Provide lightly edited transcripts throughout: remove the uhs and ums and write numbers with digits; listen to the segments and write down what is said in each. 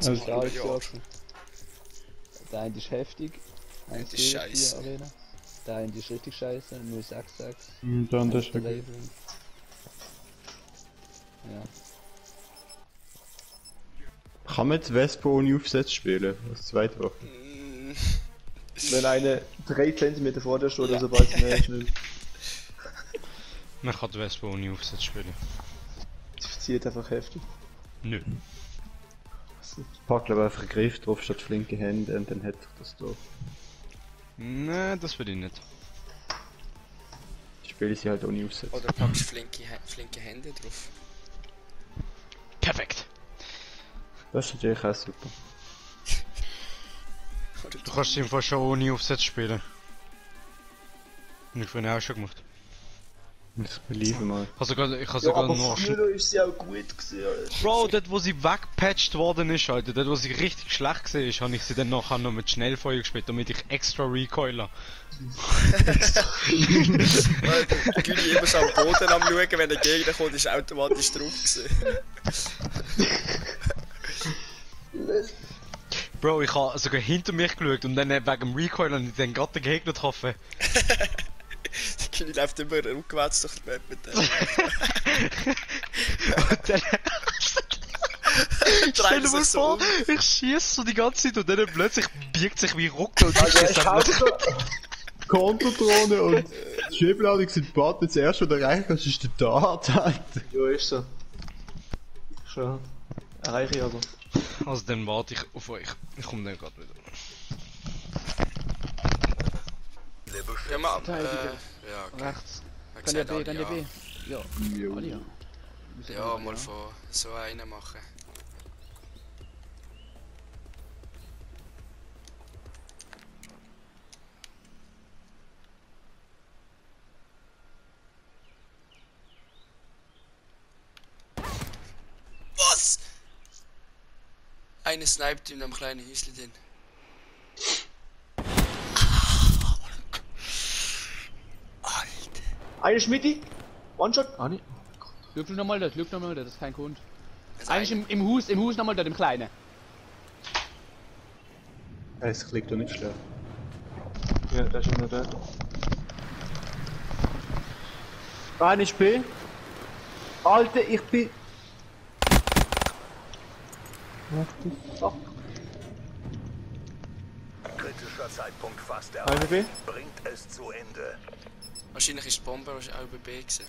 zum Also, halben Jahr. Der eine ist heftig. Das ist scheiße. Arena. Der eine ist richtig scheiße. 066. Dann das ist Label. okay. Ja. Kann man jetzt Vespa ohne Aufsätze spielen? Als zweite Waffe? Wenn einer 3 cm vor dir steht, also weiß man schnell. Man kann die Vespa ohne Aufsatz spielen. Das zieht einfach heftig. Nö. Pack glaube einfach einen Griff drauf statt flinke Hände und dann hätte ich das da. Nein, das will ich nicht. Ich spiele sie halt ohne Aufsätze. Oder packst flinke Hände drauf. Perfekt! Das ist natürlich auch super. Oder Du kannst im Fall schon ohne Aufsatz spielen. Hab ich vorhin auch schon gemacht. Das beliebe mal. Also ich habe Ja, sogar aber noch... früher ist sie auch gut gewesen, Alter. Bro, dort wo sie weggepatcht worden ist, Alter, dort wo sie richtig schlecht gesehen ist, habe ich sie dann nachher noch mit Schnellfeuer gespielt, damit ich extra recoiler. Güli immer so am Boden am schauen, wenn der Gegner kommt, ist automatisch drauf gewesen. Bro, ich habe sogar hinter mich geschaut und dann wegen dem Recoil habe ich dann gerade den Gegner getroffen. Güli läuft immer rückwärts durch die Map mit dem. Und dann... Stell dir mal vor, ich schieße so die ganze Zeit und dann plötzlich biegt sich wie Ruckel und ich schieße einfach... Konterdrohne und die Schiebeladung sind Button. Das erste, was du erreichen kannst, ist der Dart, Alter. Ja, ist so. Schon. Erreiche ich aber. Also dann warte ich auf euch. Ich komme dann gerade wieder. Ja, mal ab. Verteidiger. Ja, okay. Rechts. Man Kann der sieht B, kann der alle, B. Ja. Jo. Alle ja. ja, mal von so einen machen. Was? Eine sniped in einem kleinen Häuschen drin. Alter. Eine Schmitti. One-Shot. Ah, nicht. Lüg du nochmal das, das ist kein Grund. Das Eigentlich im Hus nochmal dort, im Kleinen. Es klickt doch nicht schlecht. Ja, da ist immer da. Eine ist B. Alter, ich bin... What the fuck? Kritischer Zeitpunkt fast Eine B. erreicht. Bringt es zu Ende. Wahrscheinlich ist die Bombe auch bei B gewesen.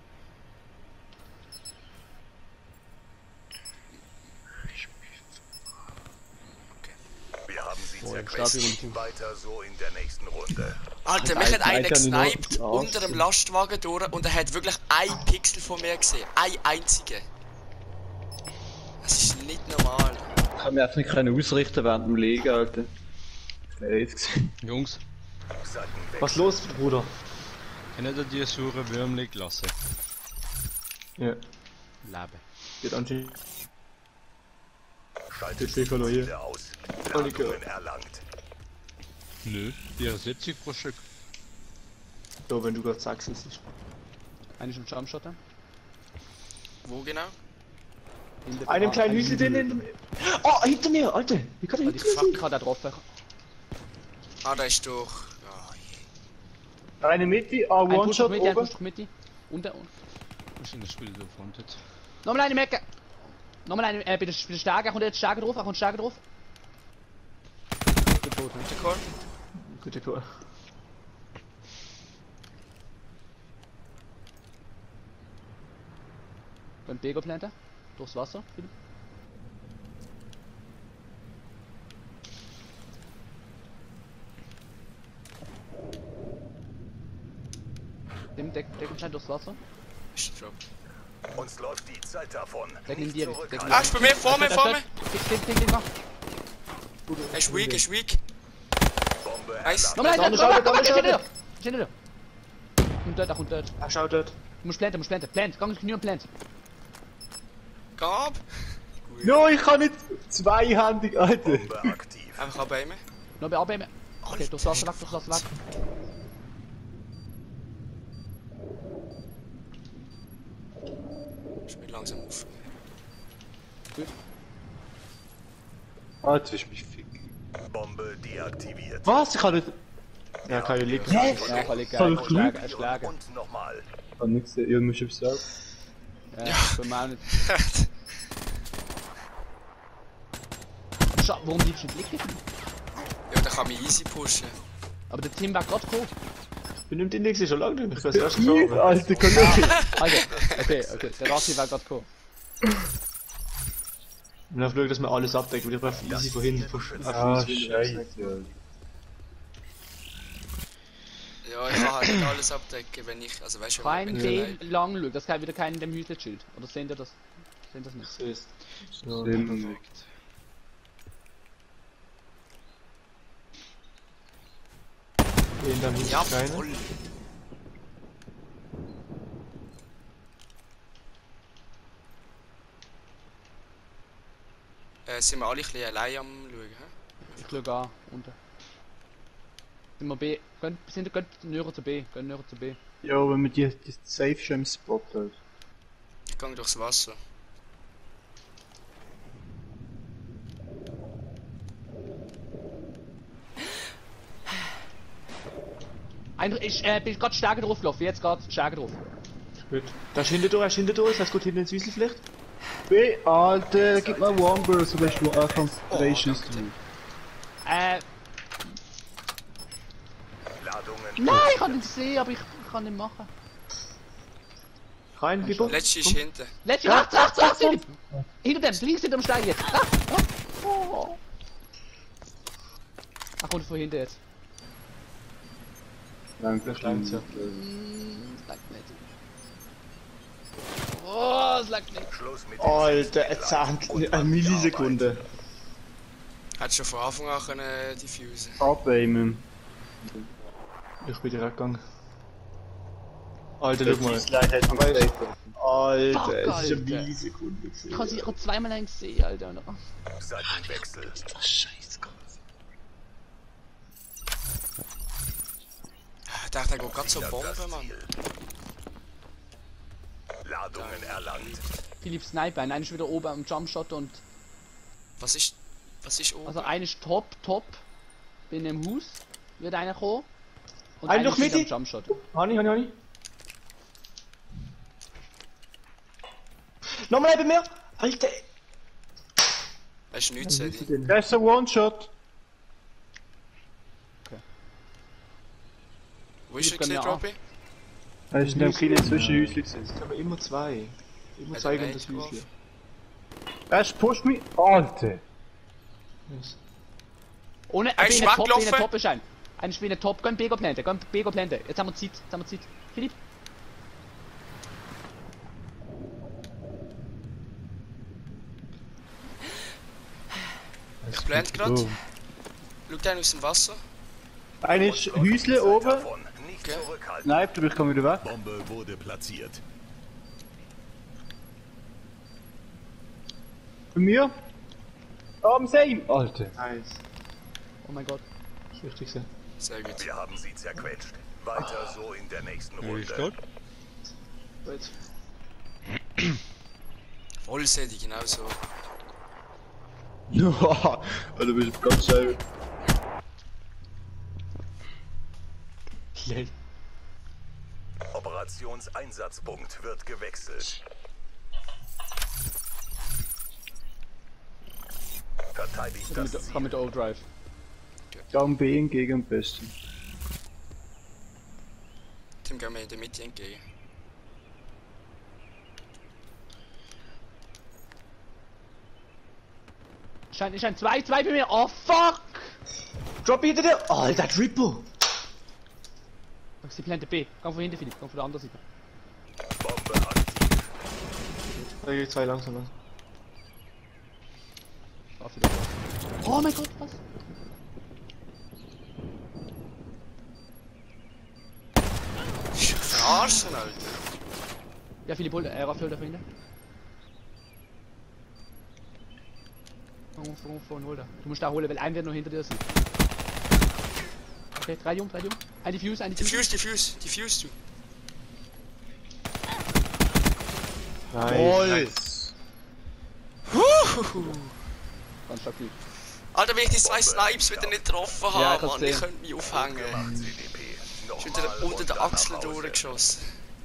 Wir haben sie Boah, zerquetscht. Weiter so in der nächsten Runde. Alter, mich hat einer Alter, gesniped nur- unter dem Lastwagen durch und er hat wirklich ein Pixel von mir gesehen. Ein einziger. Das ist nicht normal. Ich kann mir einfach nicht ausrichten während dem Liegen, Alter. Das wäre jetzt gesehen. Jungs, Seitenwechsel. Was los, Bruder? kennt ihr die sauren Würmli gelassen? Ja, Leben. geht anscheinend. Schaltet Ich verloren hier. Ziele aus. Danke. Ladungen erlangt. Nö, die hat 70 pro Stück. So, wenn du gerade sagst, es ist. Eigentlich im Jumpshotter. Wo genau? Einem kleinen Hüsel drin in dem... Oh, hinter mir, Alter! Wie kann er Die hinter mir Fuck sein? hat er getroffen. Ah, da ist durch. Ja, je. Eine Mitte, ah, Ein Push One-Shot mit, ein oben. Push mit. Und Wahrscheinlich spielt er frontet. nochmal eine Mecke. Nochmal eine, bitte Stärke, kommt jetzt Stärke drauf, kommt Stärke drauf. Gut, tot, ne? Guter Call. Guter Call. Beim Bego Planter. Durchs Wasser, Philipp. Dem Deckelschein durchs Wasser. Ist ein Drop. Uns läuft die Zeit davon. Deck in Nicht die Richtung, zurückhalten. Ah, ist bei mir, vor mir, vor mir. Ding, mach. Er ist weak, er ist weak. Bombe Nice. erlangt. Nochmal Schaut, komm, schaut, schnell. Und dort, und dort. Ah, schau dort. Du musst planten, Plant, gang Knie und plant. Gab. No, ich kann nicht zweihändig, Alter. Bombe aktiv. Einfach abaimen. Noch bei abheben. Okay, durchs Wasser weg, durchs Wasser weg. Spiel langsam auf. Gut. Ah, jetzt willst du mich ficken. Bombe deaktiviert. Was? Ich kann nicht. Ja, kann ich liegen. Ja, voll geil. Schlagen. Und nochmal. Ich kann nichts sehen. Ja, du musst etwas sagen. Ja, können wir auch nicht. Warum liegst du nicht liegen? Ja, da kann man easy pushen. Aber der Tim war gerade gekommen. Ich bin im Index schon lange nicht. Ich weiß erst schon. Alter, kann nicht. Also, okay. Der Rossi war gerade gekommen. Und dann schauen, dass wir alles abdecken, weil ich brauche easy von hinten. Ah, scheiße. Ja, ich kann halt nicht alles abdecken, wenn ich. Also weißt du, Kein wenn ich B allein- lang schauen, das kann wieder kein in dem Müsli-Schild. Oder sehen ihr das? Sehen das nicht? So ist. So, In der Mitte Ja, keine. voll. Sind wir alle ein bisschen allein am schauen, hä? Ich schaue an, unten. Sind wir B? Geht näher zu B. Gehen näher zu B. Ja, wenn wir die Safe schon im Spot hat. Ich gehe durchs Wasser. Ich bin gerade stärker drauf gelaufen, jetzt gerade stärker drauf. Gut. Da ist hinter durch, ist das gut hinten ins Wiesel vielleicht? B, Alter, gib mal One Burst, oder du kannst drei Schüsse tun. Ladungen. Nein, ich kann nicht sehen, aber ich kann nicht machen. Rein, Bibbo. Letzte ist hinten. Letzte, rechts, Philipp! Hinter dem, links hinter dem Stein jetzt. Oh. Ach, kommt von hinten jetzt. Danke, Kleinzer. Es lag nicht. Oh, es lag nicht. Schluss mit Alter, eine Millisekunde. Hättest du von Anfang an können diffusen. Abaimen. Ich bin direkt gegangen. Alter, schau mal. Slide hat man gesagt. Alter, Fuck, es ist eine Alter. Millisekunde gewesen. Ich habe sie gerade zweimal lang gesehen, Alter. Seitenwechsel. Scheiße, Gott. Ich dachte, er geht gerade zur Bombe, Mann. Ladungen erlangt. Philipp Sniper, einer ist wieder oben am Jumpshot und. Was ist oben? Also einer ist top. Bin im Haus, wird einer kommen. Und Einer einer noch ist wieder am mit? Jumpshot. Hani. Nochmal bei mir! Alter! Das ist nichts, Eddie. Das ist ein One-Shot. Wo ist er Philipp, kann gesehen, ja Droppy? Das ist in dem Kiel Zwischenhäuschen gesessen. Es kommen immer zwei. Immer Hat zwei er gegen das Nate Häuschen. Das pusht mich. Alter. Ohne, Er ist bin top, weggelaufen. bin top ist ein. Einer spielt top, gehen Bego planten. Jetzt haben wir Zeit, Philipp? Ich blende gerade. Oh. Schau den aus dem Wasser. Einer ist Häusle oben. Davon. Nicht Okay. zurückhalten. Nein, aber ich komme wieder weg. Bombe wurde platziert. Bei mir. Am Same. Alter. Nice. Oh mein Gott. Das ist wichtig sein. Sehr gut. Wir haben sie zerquetscht. Weiter so in der nächsten Ist Runde. gut. Gut. Voll Eddie, genau so. Ja, du bist ganz schön. Operationseinsatzpunkt wird gewechselt. Verteidigt das Komm Ziel. mit der Overdrive. Daumen B entgegen am besten. Dem gehen wir in der Mitte entgegen. Scheint zwei bei mir. Oh fuck! Drop hinter dir! Alter, Triple! Sie planten B. Komm von hinten, Philipp. Komm von der anderen Seite. Bombe aktiv. Da geht zwei langsam an. Lass wieder. Oh mein Gott, was? Verarschen, Alter. Ja, Philipp, hol, Raff, hol da von hinten. Hol da. Du musst da holen, weil ein wird noch hinter dir sein. Okay, drei Jung. Ein Diffuse. Diffuse du. Nice. Ganz stabil. Alter, wenn ich die 2 Snipes wieder nicht getroffen Ja, habe, ich hab's Mann, ich gesehen. könnte mich aufhängen. Gemacht, CDP. Ich bin wieder unter der Achsel durchgeschossen.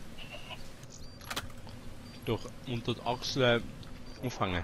Durch unter die Achsel aufhängen.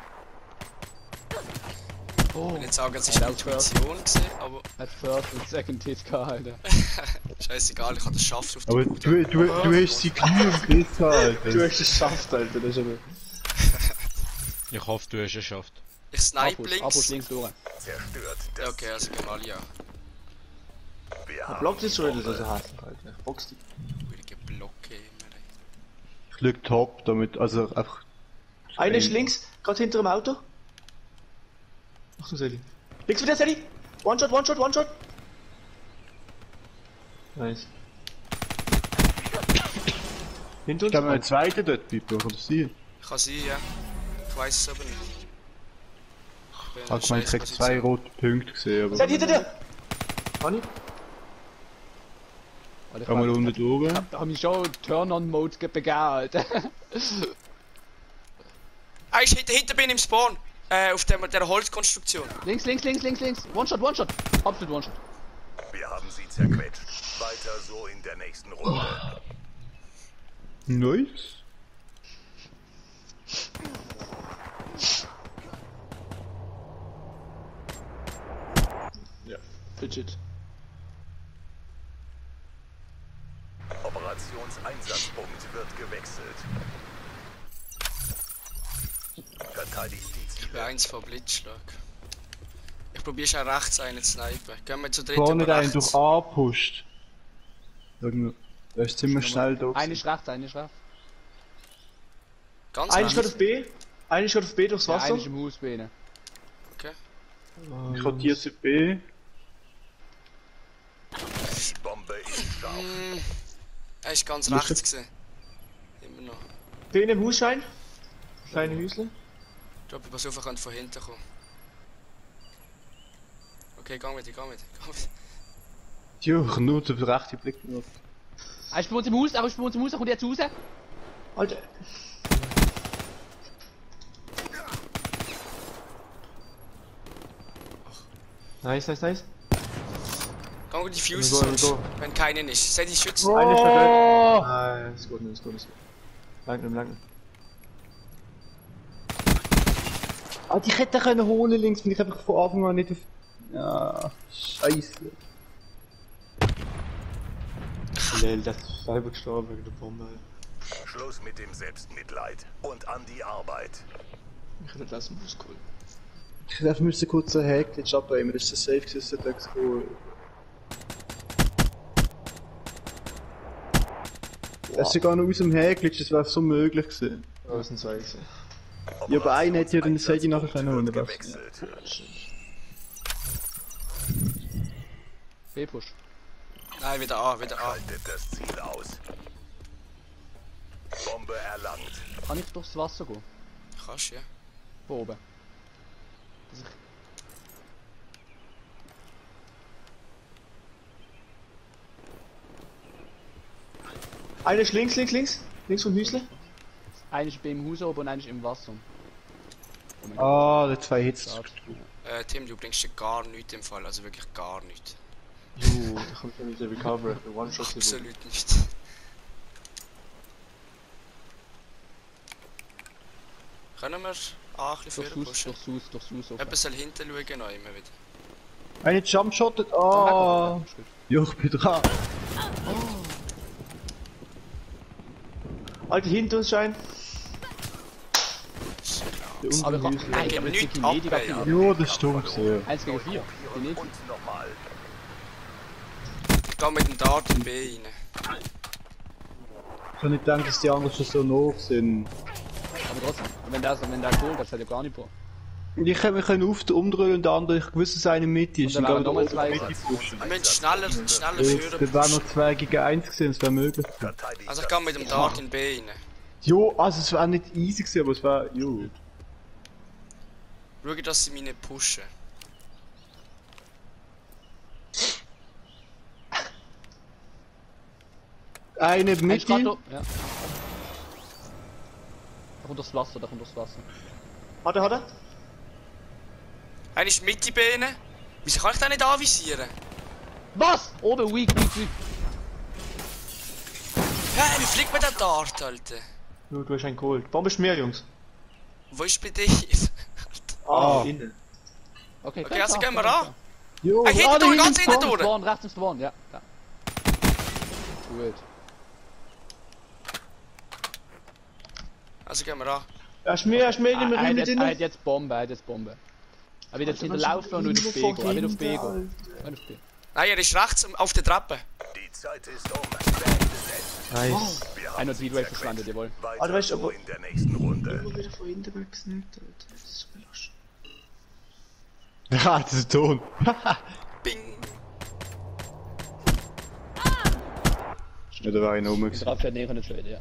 Oh, Ich will nicht sagen, es Ja, war das war's. Intuition, gewesen, aber hat First und Second Hit gehabt, Alter. scheißegal, ich habe das geschafft auf die Aber Bude. du hast sie Knie und besser, Du Alter. hast es geschafft, Alter, das ist aber... Ich hoffe, du hast es geschafft. Ich snipe Abus links. links durch. Zerstört. Ja, okay, also gehen wir alle ja. Wir Der haben Block ist schon die wieder so Bombe. hässlich, Alter. Box die. Ruhige Blocke immer. Ey. Ich schlag top, damit, also einfach... Einer ist links, gerade hinter dem Auto. Achtung, Sally. Links wieder, Sally! One-Shot, One-Shot, One-Shot! Nice. Hinter Ich glaube, uns? ein zweiter dort, Pipo, kann das sein? Kann sein, ja. Ich weiß es aber nicht. Ich bin in Ich einer habe gemeint, ich hätte 2 Scheißposition. rote Punkte gesehen, aber... Sally, hinter dir! Honey? Alter, Kann man unten durch? Da hab ich schon Turn-on-Mode begeben, Alter. Ah, ich hinter bin im Spawn. Auf der Holzkonstruktion. links, links, links, links, links. One-Shot, One-Shot. Absolut One-Shot. Wir haben sie zerquetscht. Weiter so in der nächsten Runde. Nice. Legit. Operationseinsatzpunkt wird gewechselt. Verteidigt die Ich bin Ziele. 1 vor Blitzschlag. Ich probiere schon rechts einen zu snipen. Gehen wir zu dritt Vorne über einen rechts. durch A pusht. Der ist ziemlich schnell da. Eine ist rechts, eine ist rechts. Ganz Einer ist gerade rechts. auf B. Einer ist gerade auf B durchs Ja, Wasser. eine ist im Haus bei ihnen. Okay. Ich rotiere zu B. Die Bombe ist scharf. Er ist ganz rechts gesehen. Immer noch. B in dem Hausschein. Kleine Häusle. Ich glaube, pass auf, er könnte von hinten kommen. Okay, geh mit, geh mit. Jo, nur den rechten Blick noch. Er ist bei uns im Haus, er ist bei uns im Haus, er kommt jetzt raus. Alter. Nice, nice, nice. Geh mit die Fuses Go, sonst, go. wenn keinen ist. Sei die Schützen. Oh. Einer ist verletzt. Nein, ist gut, ist gut, ist gut. Lang. Ah, ich hätte können holen links, wenn ich einfach von Anfang an nicht auf... Ja, scheiße. Lel, das ist selber gestorben wegen der Bombe. Schluss mit dem Selbstmitleid und an die Arbeit. Ich hätte das Bus geholt. Ich darf müssen kurz einen Hackglitch abnehmen, das ist der safe gewesen, der geholt. Das ist sogar noch aus dem Hackglitch, das wäre so möglich gewesen. Ausnahmsweise. Ja, aber einer hätte ja den Sadie nachher Operationseinsatzpunkt können holen, wird was? gewechselt. B-Push. Nein, wieder A, wieder A. Haltet das Ziel aus. Bombe erlangt. Kann ich durchs Wasser gehen? Kannst ja. Von oben. Dass ich... Einer ist links. Links vom Häusle. Einer ist beim Haus oben und einer ist im Wasser. Ah, der 2 Hits. Tim, du bringst dir gar nichts im Fall, also wirklich gar nichts. Jo, da kommt ja wieder Recover. One-Shot. Absolut nicht. Können wir A ein bisschen Durchs pushen? Haus, durchs Haus oben. Jemand soll hinten schauen, noch immer wieder. Einer jumpshottet, ah! Ist gut. Ja, ich bin dran. Alter, hinter uns Schein. Der unten Aber im nein, Häusle. ich gib habe jetzt nichts die ab, Medic ey, abgegeben. Ja, das ist dumm gewesen. 1 gegen 4. Die nicht. Und nochmal. Ich geh mit dem Dart in B rein. Ich kann nicht denken, dass die anderen schon so hoch sind. Aber trotzdem, wenn der holt, das hat ja gar nicht vor. Ich hätte mich umdrehen und der andere, ich wusste, dass einer mit ist. Und dann wären gehen wir nochmal da zwei oben gesetzt. pushen. Wir müssen schneller Das führen. wäre noch 2 gegen 1 gewesen, das wäre möglich. Verteidigt Also ich das geh mit dem Ziel. Dart in B rein. Jo, also es war nicht easy gewesen, aber es war, jo. Schau, dass sie mich nicht pushen. Eine Ein mit ihm. Strato. Ja. Da kommt durchs Wasser, da kommt durchs Wasser. Hat er? Einer ist mit die Beine. Wieso kann ich den nicht anvisieren? Was? Oben, weak. Hä, wie fliegt man den Dart, Alter? Du hast einen geholt. Bombe ist mehr, Jungs. Wo ist bei dir? Innen. Okay, Okay, also gehen wir an. Jo, Hinten durch, ganz hinten durch. Spawn, rechts im Spawn, ja. Da. Gut. Also gehen wir an. Hast du mehr in dem Er Raum mit hat drin? jetzt Bombe, Er wird jetzt hinterlaufen und wieder auf B gehen. Er wird auf B gehen. Nein, er ist rechts auf der Treppe. Die Zeit ist um. Beende es. Nice. Wir haben Einer sie Speedway zerquetscht. verschwindet, jawohl. Weiter weißt du, so aber- in der nächsten Runde. Immer wieder von hinten weggesnippt, Alter. Das ist so belastend. Ah, das ist Ton. Bing. Ja, da war einer rum. Drauf fährt näher nicht schön, ja.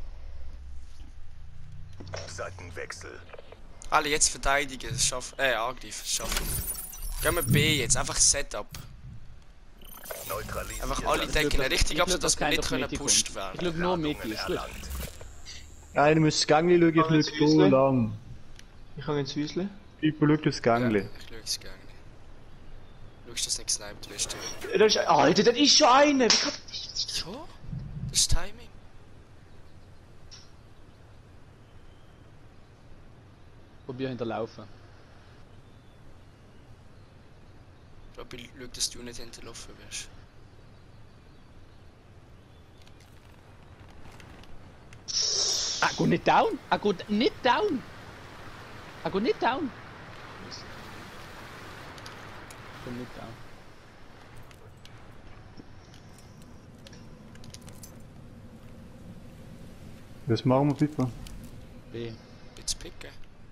Seitenwechsel. Alle jetzt verteidigen, das schaffen. Angreifen, das schaffen. Gehen wir B jetzt, einfach Setup. Neutralisiert. Einfach alle decken richtig ab, sodass wir nicht können gepusht Ich werden. glaube nur Mitte, ist gut. Einer muss das Gangli schauen, ich schaue so lang. Ich kann ins Häusle. Ich schaue das Gangli. Ich schau es gerne. Schaust, dass du nicht gesniped wirst. Da ist, Alter, das ist schon einer! Wie kann das? Schon? Das ist Timing. Probier hinterlaufen. Ich glaube, ich schau, dass du nicht hinterlaufen wirst. Geht nicht down? Geht nicht down? Geht nicht down? Geht nicht down. Was machen wir bitte? B. Jetzt picken.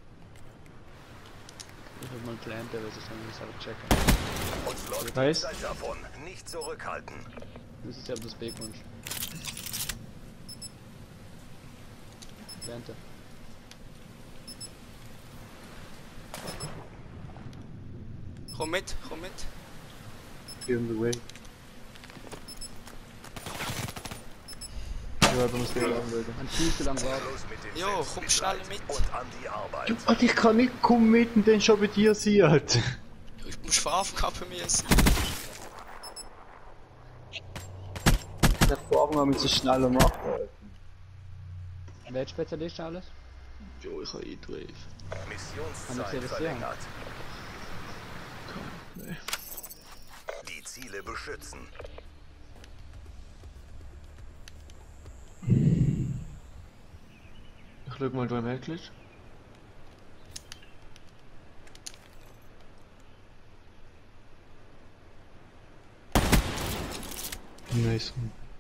Ich will mal planten, weil sonst muss ich selber checken. Uns läuft Nice. die Zeit davon. Nicht zurückhalten. Das ist ja das B kommst. Plante. Komm mit, komm mit. Get in the way. Ja, da muss ich lang werden. Ein viel zu lang warten. Los mit dem Jo, komm schnell mit. und an die Arbeit. Alter, ich kann nicht kommen mit und dann schon bei dir sein, Alter. Ich muss von Anfang an bei mir sein. Der Vorhang haben wir so schneller machen. Wer hat Spezialist alles? Jo, ich habe E-Drive. Haben wir Missionszeit gesehen, was sie verlängert. Nee. Die Ziele beschützen. Ich schau mal, du im Hecklich. Nice.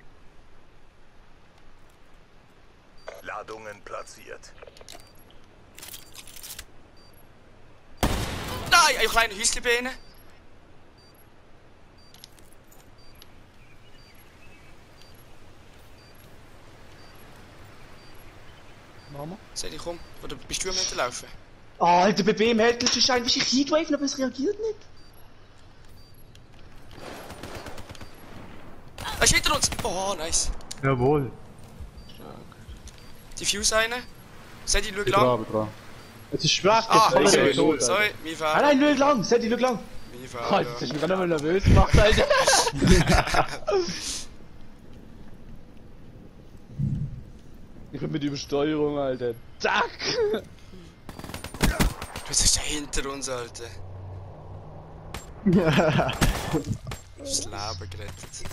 Ladungen platziert. Nein, ein kleiner Häuslbeine. Machen wir? Sag ich, komm. Oder bist du am Hinterlaufen? Alter, bei B im Hecklich ist ein bisschen Heatwave, aber es reagiert nicht. Er ist hinter uns! Oh, nice. Jawohl. Diffuse eine. Sag ich, schau Dran, lang. dran. Es ist schwach, Ah, jetzt sorry, tot. sorry, mein Ah Fehler. nein, schau lang, Seti, schau lang. Mein Oh, Fehler. jetzt hast du mich gerade mal nervös gemacht, Alter. Ich bin mit Übersteuerung, Alter. Zack! Was ist da hinter uns, Alter? Das Leben gerettet.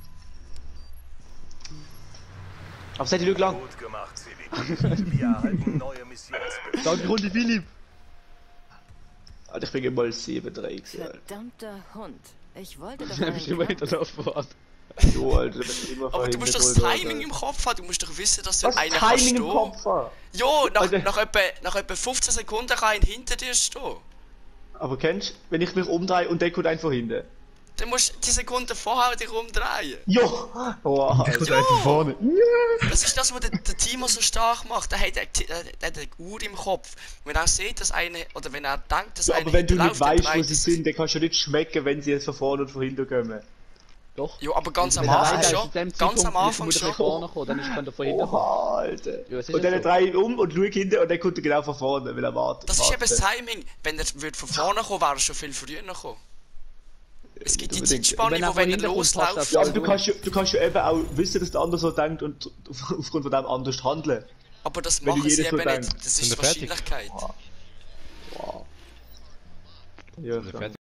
Aber Seti, schau lang. Gut gemacht, Silly. Wir erhalten neue Missionsbefehle. Danke, Runde Philipp. Alter, ich bin mal 7-3 gewesen, Alter. Verdammter Hund. Ich wollte doch Ich hab immer einen hinterlaufen worden. Jo, Alter, wenn ich immer Aber du musst doch das verhindert Timing wurde, im Kopf haben, du musst doch wissen, dass du Was einen kannst Timing im stehen. Kopf haben? Jo, Alter. nach etwa 15 Sekunden kann ein hinter dir stehen. Aber kennst du, wenn ich mich umdrehe und der kommt einfach hinten? Dann musst du die Sekunde vorher dich umdrehen. Jo! Wow, Ich muss einfach vorne. Das ist das, was der Timo so stark macht. Der hat eine Uhr im Kopf. Wenn er sieht, dass eine, oder wenn er denkt, dass ja, eine aber wenn du nicht hinterläuft, dann weißt, wo dreht sie er sich. sind, dann kannst du nicht schmecken, wenn sie jetzt von vorne und von hinten kommen. Doch. Ja, aber ganz am Wenn er Anfang weiter schon. ist, zu dem Ganz am Zeitpunkt Anfang muss er schon. von vorne kommen, dann kann er von hinten kommen. Oha, Alter. Ja, es ist Und dann ja so. drehe ich um und schaue hinten und dann kommt er genau von vorne, weil er wartet. Das ist eben das Timing. Wenn er würde von vorne kommen, wäre er schon viel früher gekommen. Es gibt die Unbedingt. Zeitspanne, Wenn er wo von wenn er hinten kommt, passt losläuft. das. Ja, aber du kannst ja eben auch wissen, dass der andere so denkt und aufgrund von dem anders handeln. Aber das Wenn du machen sie jedes so eben nicht. denkst. Das ist Sind die wir fertig? Wahrscheinlichkeit. Wow. Ja, Fertig.